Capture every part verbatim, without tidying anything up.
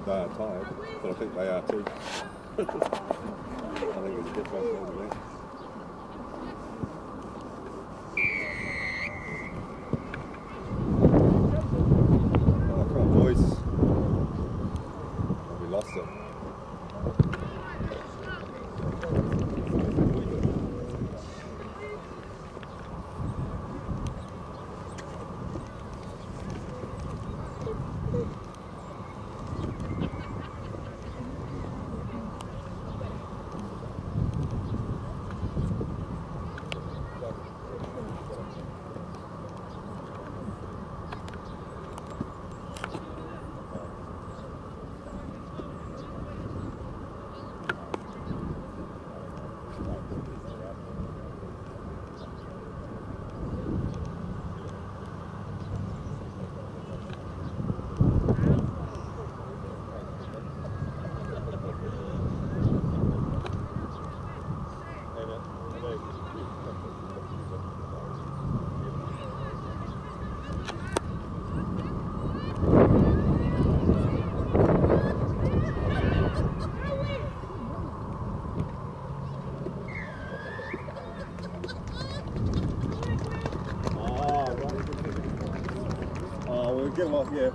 they are tired, but I think they are too. I think it's a difference over there. Oh, come on, boys. Oh, we lost it. Get him off, yeah.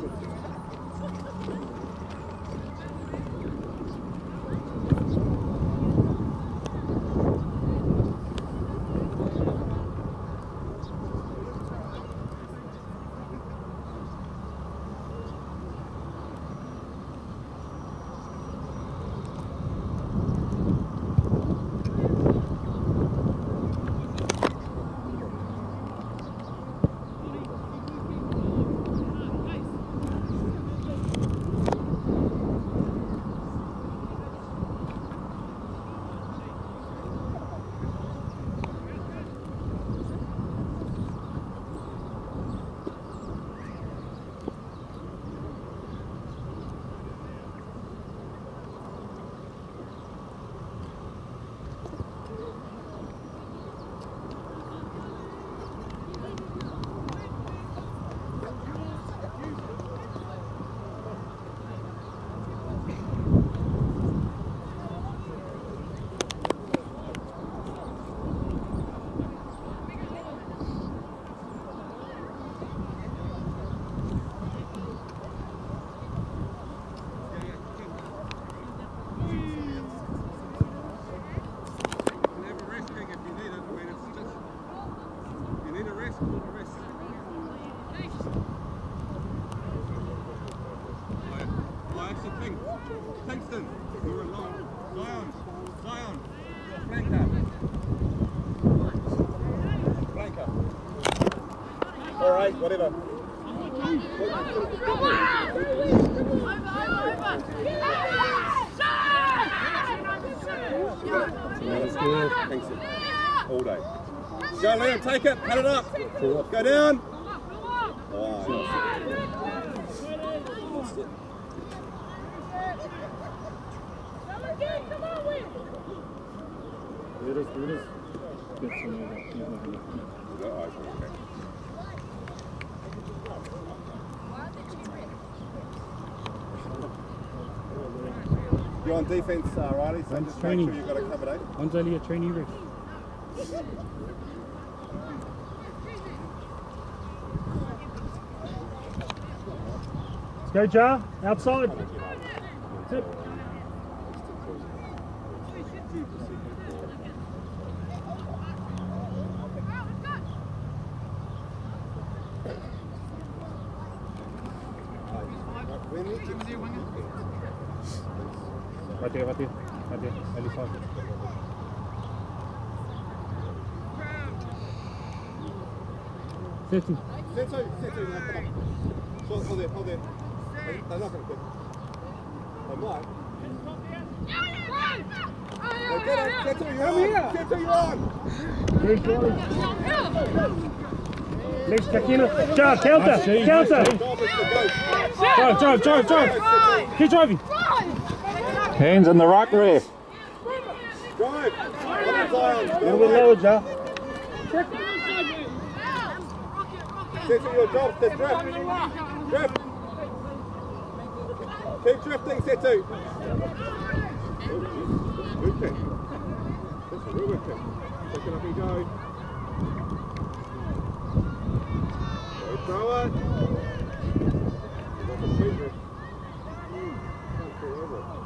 Whatever. That's good. Thanks. All day. Go, Liam, take it, cut it up. Go down. Oh, lost it. Let us, let us get some of that. You're on defence, uh, Riley, so One's just training. make sure you've got it covered, eh? One's only a trainee ref. Let's go, Jar. Outside. Tip. Right there, right there, right there, early five. Thirty. Set two, set two, now come on. Hold, hold there, hold there. They're not going to quit. They might. They get it, set two, you're on. Set two, you're on. Very slowly. Legs back in. Jar, counter, counter. Drive, drive, drive, drive. Keep driving. Hands in the right ref. Drive. A little bit lower, Jar. Set to your job, set drift. Drift. Keep drifting, Setu. Good kick. That's a real good kick. Take it up and go. Go throw it. That's a sweet rip. Can't fall over it.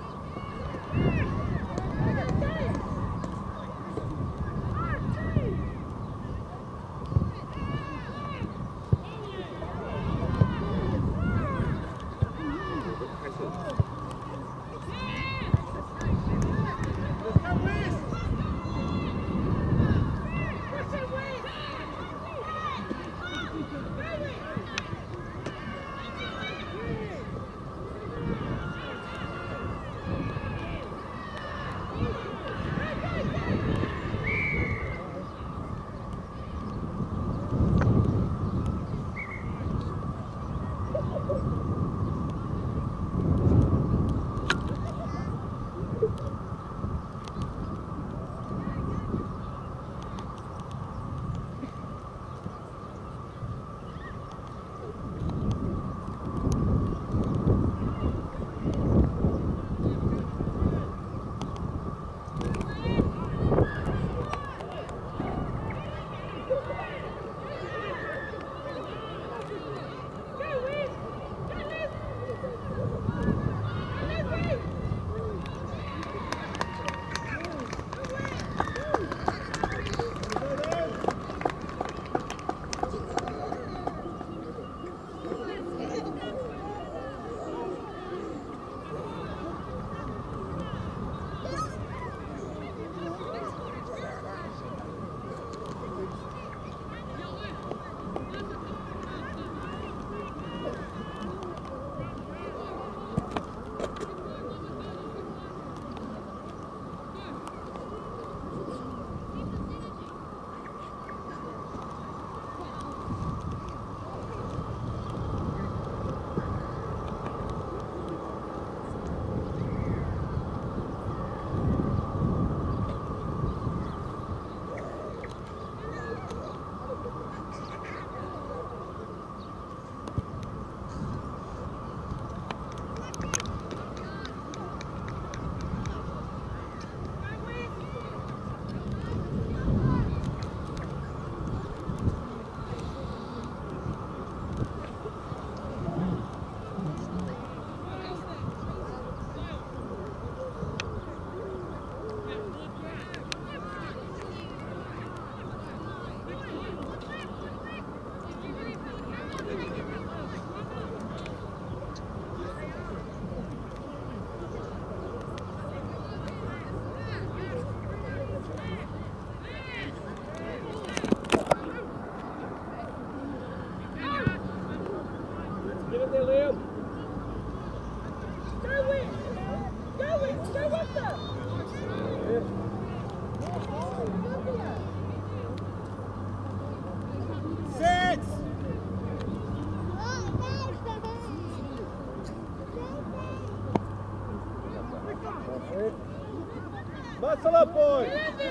Muscle up, boy.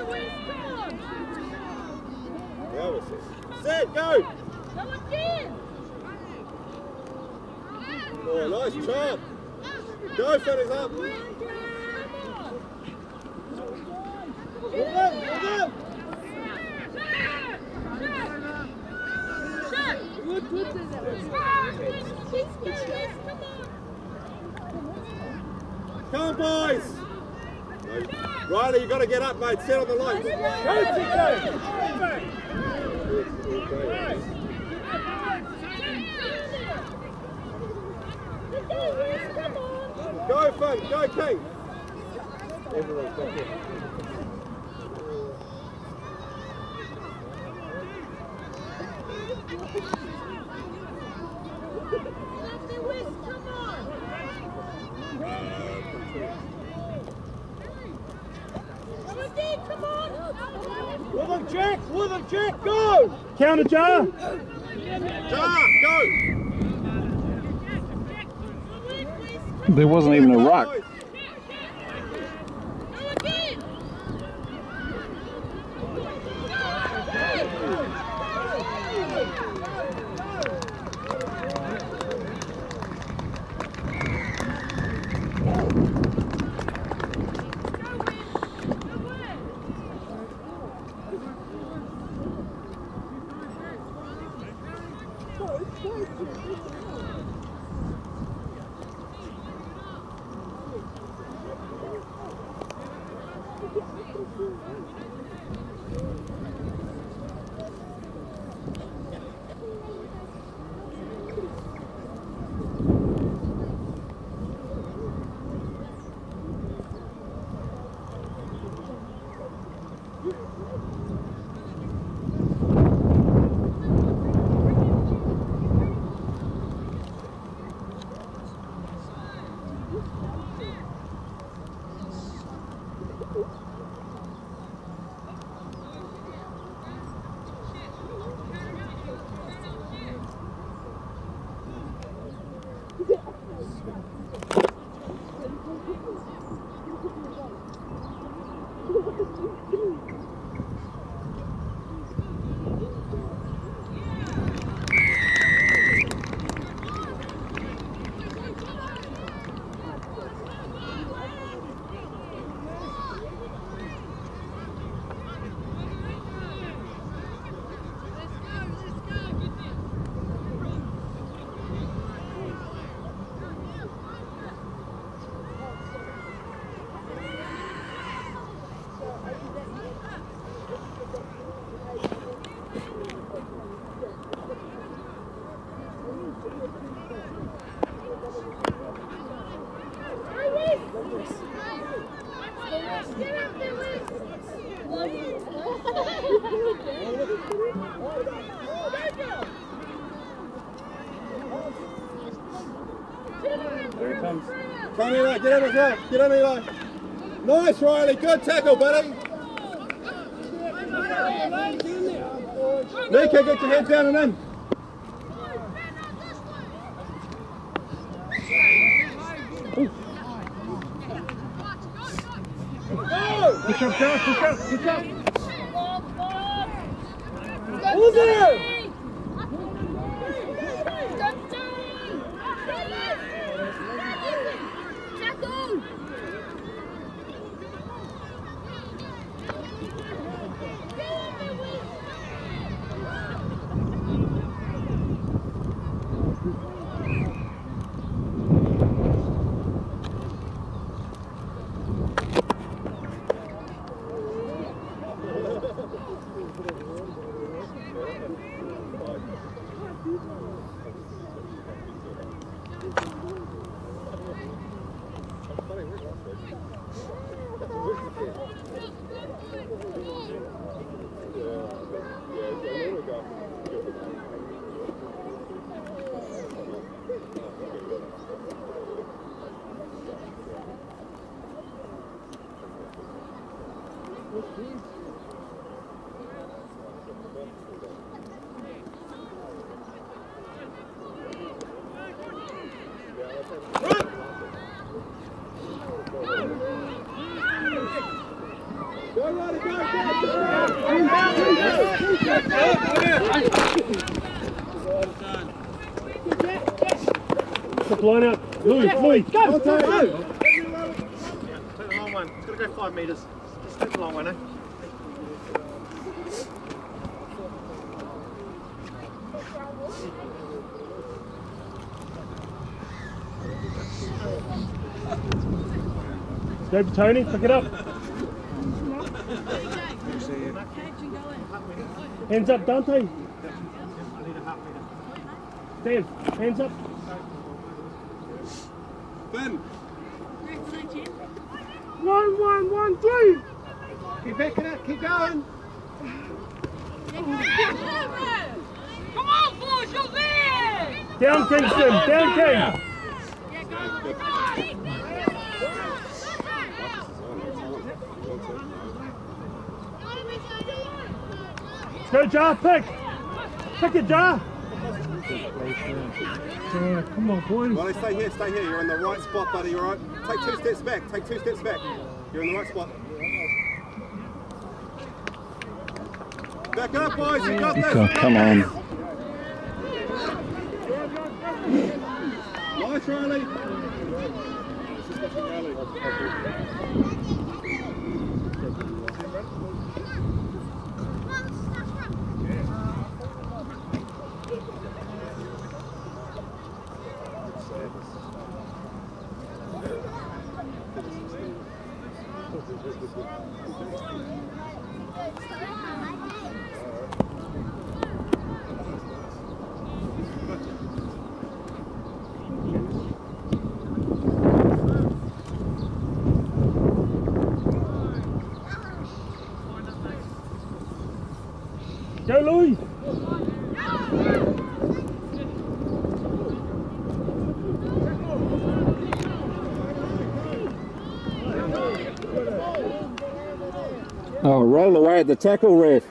That was it. Set, go. Go again. Oh, nice chop. Go, Fenny's up. Come on. Move up, move up. Come on, boys. Riley, you got to get up, mate. Set on the line. Go, Tito. Go, Finn. Go, King. Everyone's got it. Come on. Come on! With him, Jack! With him, Jack! Go! Counter, Jar! Jar, go! There wasn't even a ruck. Go again! There it comes. Come on, Eli, get in as well. Get in, Eli. Nice, Riley. Good tackle, buddy. Nico, get your head down and in. Push up, Josh, push up, push up. Who's there? Line up. Louis, Louis, go! Go, go. Take the long one. It's got to go five metres. Just take the long one, eh? Go, Petone, pick it up. Hands up, Dante. Dave, hands up. Ben. One, one, one, three. Keep backing it. Keep going. Come on, boys, you're there! Down, Kingston, down, King. Go, Jar, pick. Pick it, Jar. Yeah, come on, boys. Riley, stay here, stay here. You're in the right spot, buddy. You're right. Take two steps back. Take two steps back. You're in the right spot. Back up, boys. You got this. Oh, come on. Nice, Riley. Go, Louis. Oh, roll away at the tackle, ref.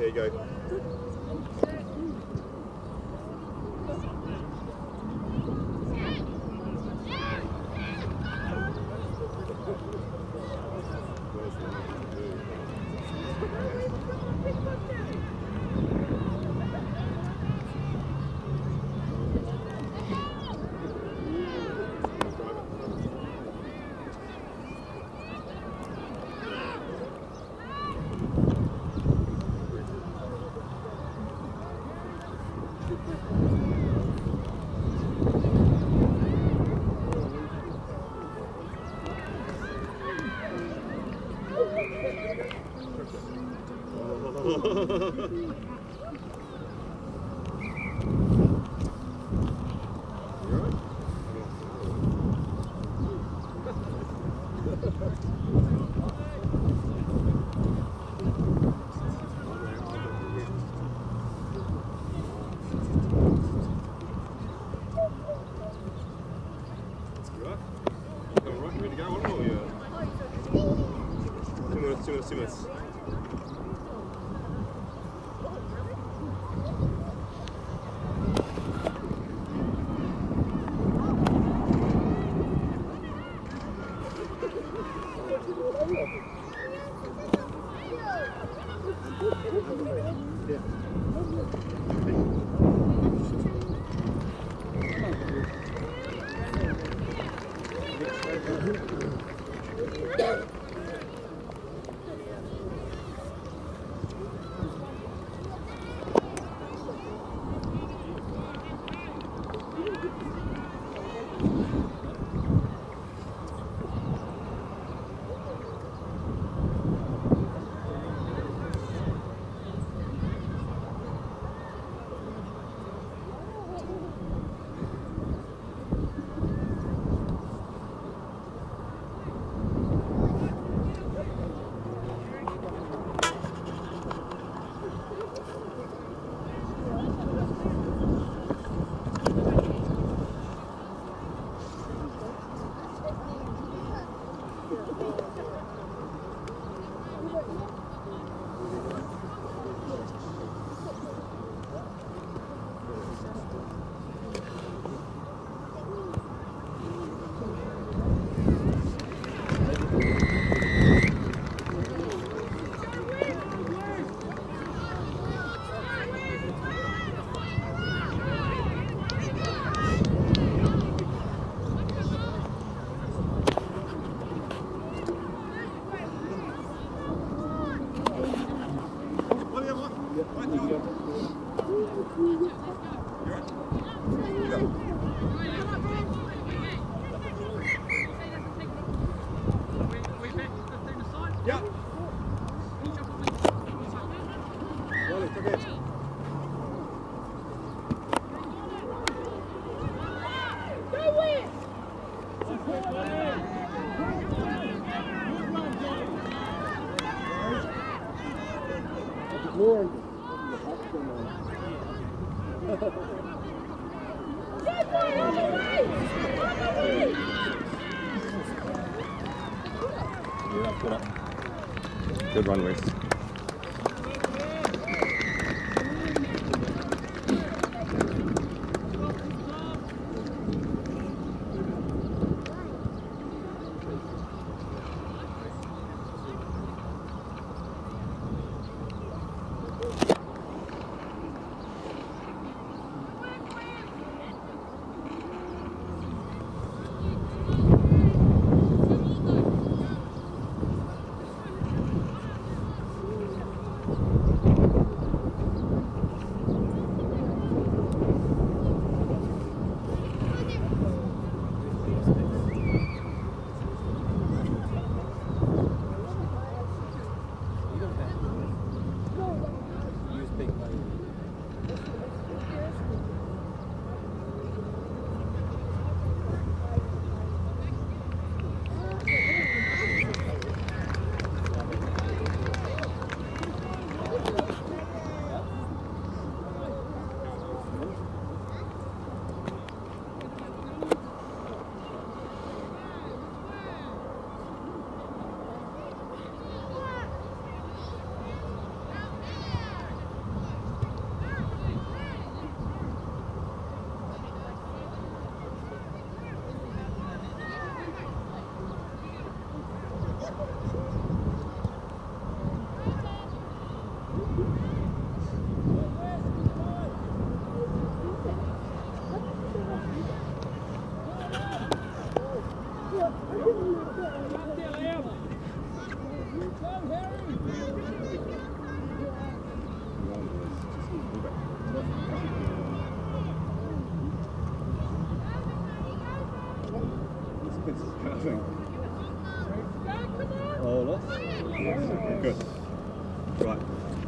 There you go. Two minutes. Good run, Reese. right.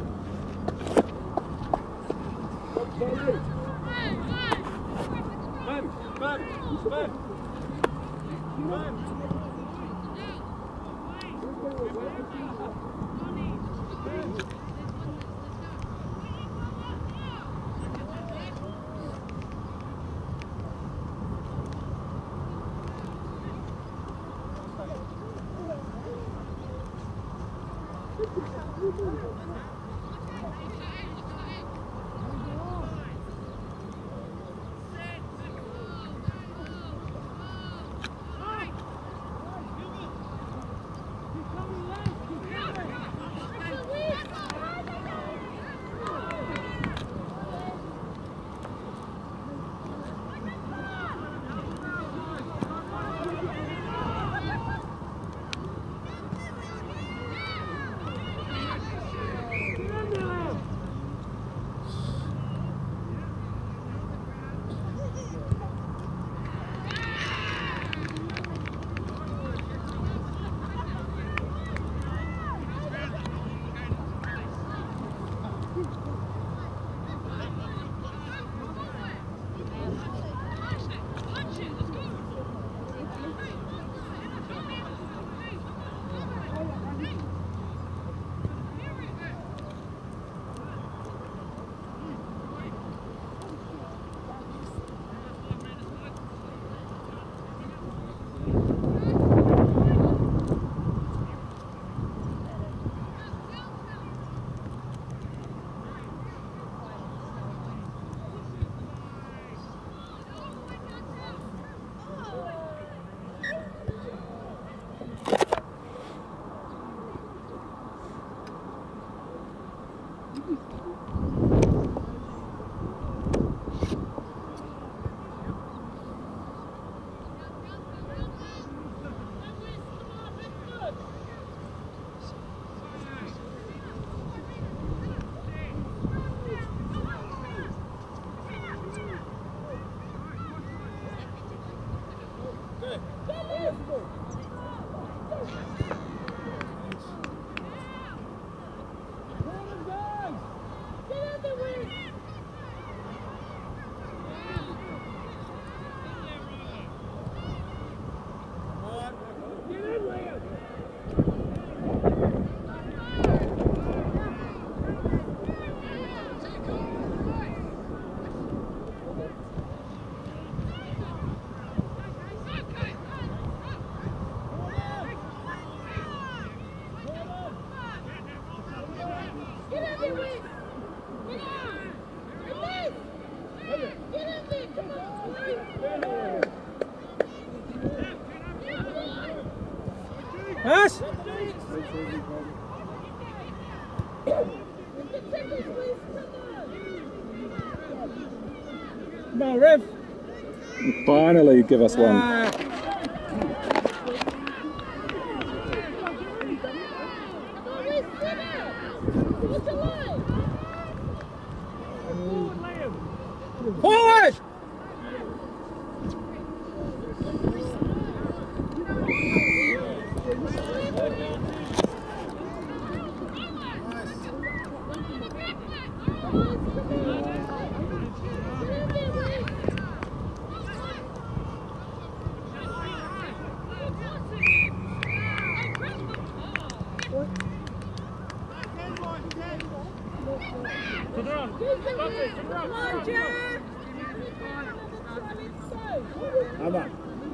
Man, man, man. Man. Pass! Come on, Rev. Finally, give us one. Ah. Forward! Come on.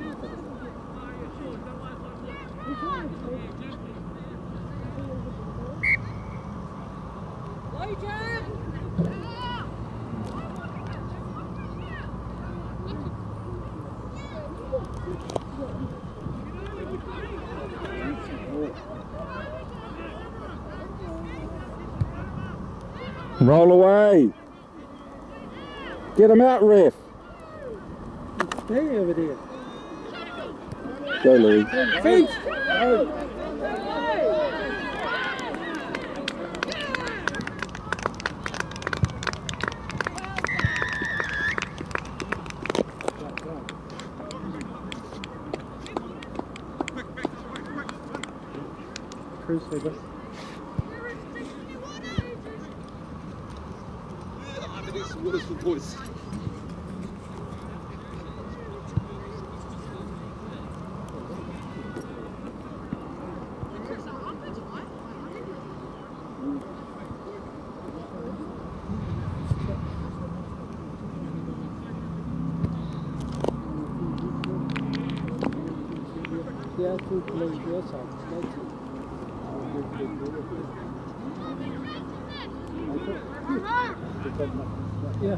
Roll away. Get him out, ref. Stay over there. Go, Louis. Feet! Cruise, get some waters for boys. Yeah, two players, yes, I'm yeah.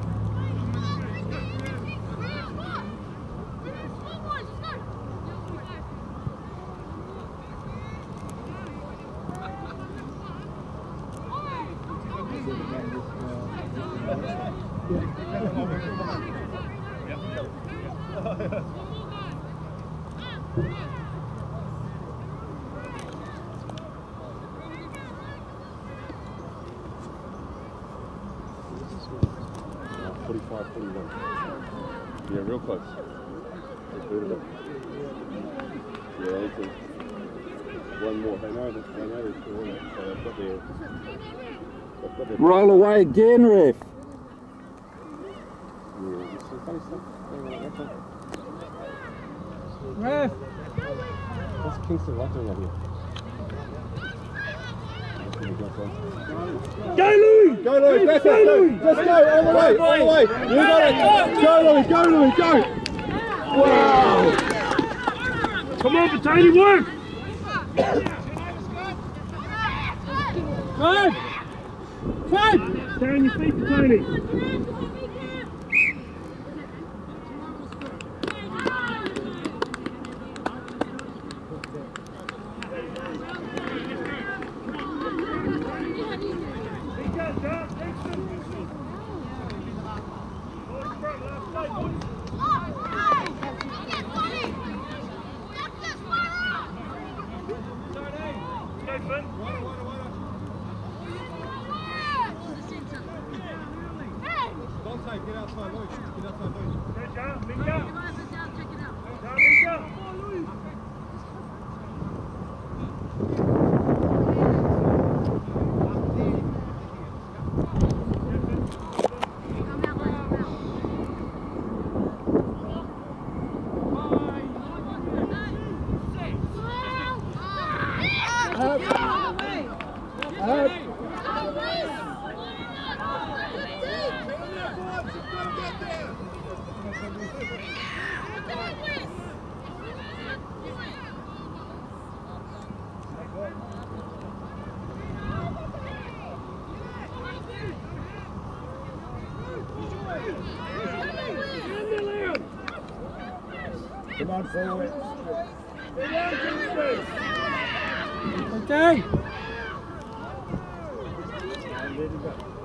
forty-five, forty-one. Yeah, real close. Let's build it up. Yeah, they can. One more. They know that. They know they're still in it. So they've got their. They've got their. Roll away again, ref. Yeah, it's some funny stuff. Ref! What's Kingston like doing out here? Go, Louis! Go, Louis! That's Go, it! Louis! Just go! All the way! All the way! You got it! Go, Louis! Go, Louis! Go! Wow! Come on, Petone, work! Five! Five! Stay on your feet, Petone. Get outside, Louis. Get outside, Louis. Go, Jar. Minka. Jar, Minka. Come on, forward. Okay.